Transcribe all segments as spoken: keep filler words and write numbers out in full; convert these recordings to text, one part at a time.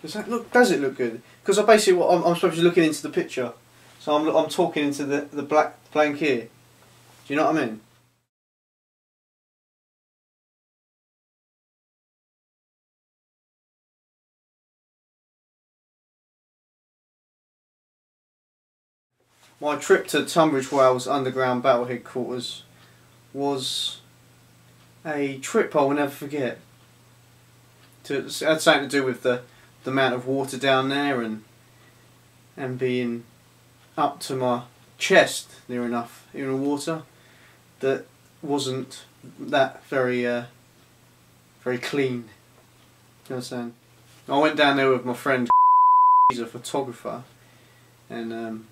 Does that look? Does it look good? Because I basically, I'm, I'm supposed to be looking into the picture, so I'm I'm talking into the the black blank here. Do you know what I mean? My trip to Tunbridge Wells Underground Battle Headquarters was a trip I will never forget. To, it had something to do with the, the amount of water down there and and being up to my chest near enough in the water that wasn't that very uh, very clean. You know what I'm saying? I went down there with my friend. He's a photographer, and um,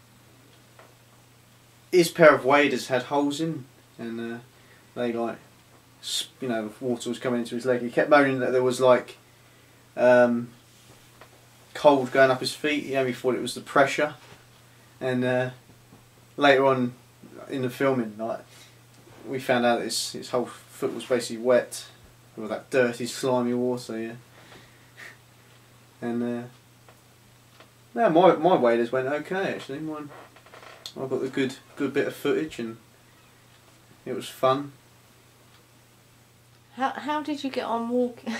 his pair of waders had holes in, and uh, they like, you know, the water was coming into his leg. He kept moaning that there was like um, cold going up his feet. He only thought it was the pressure, and uh, later on in the filming, like, we found out that his, his whole foot was basically wet with that dirty, slimy water. Yeah, and uh, no, my my waders went okay actually. Mine, I got a good good bit of footage, and it was fun. How how did you get on walking?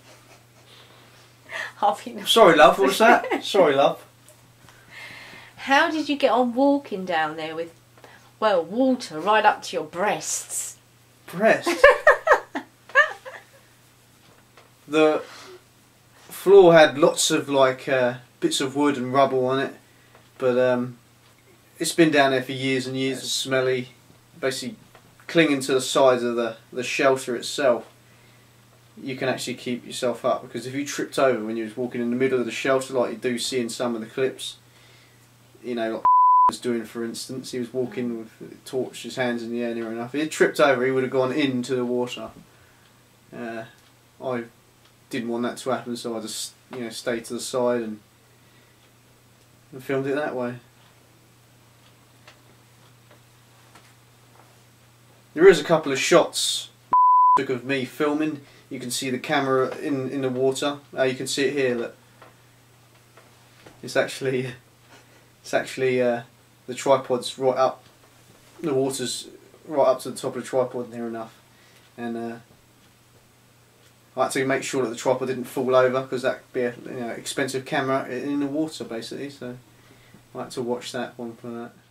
Harvey, no. Sorry, love. What was that? Sorry, love. How did you get on walking down there with, well, water right up to your breasts? Breasts. The floor had lots of like uh, bits of wood and rubble on it, but um, it's been down there for years and years. It's smelly, basically clinging to the sides of the the shelter itself. You can actually keep yourself up, because if you tripped over when you was walking in the middle of the shelter, like you do see in some of the clips, you know, like was doing, for instance, he was walking with a torch, his hands in the air near enough. If he had tripped over, he would have gone into the water. Uh, I didn't want that to happen, so I just, you know, stayed to the side and, and filmed it that way. There is a couple of shots took of me filming. You can see the camera in in the water. Uh, you can see it here. Look, it's actually it's actually uh, the tripod's right up. The water's right up to the top of the tripod near enough, and uh, I had to make sure that the tripod didn't fall over, because that'd be a, you know, expensive camera in the water basically. So I had to watch that one for that.